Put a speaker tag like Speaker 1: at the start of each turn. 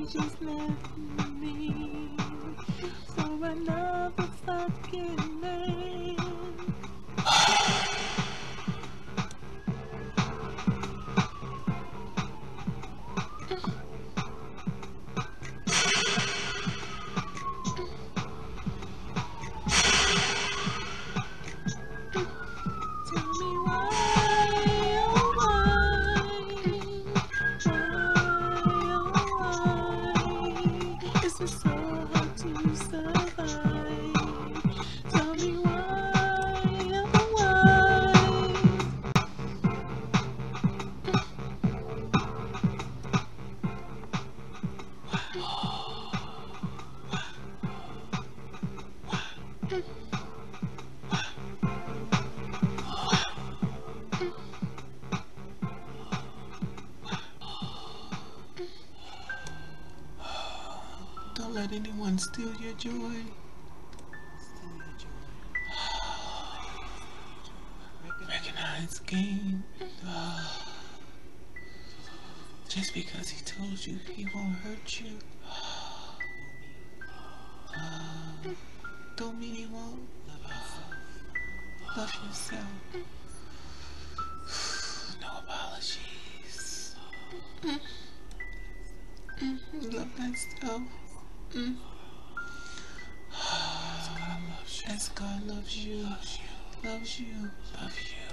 Speaker 1: just left me, so I never fucking name. Tell me why, oh why is it so hard to survive? Tell me why, oh why. Don't let anyone steal your joy. Recognize game. Just because he told you he won't hurt you, don't mean he won't. Love yourself. No apologies. Love myself. As God loves you. Loves you. Love you.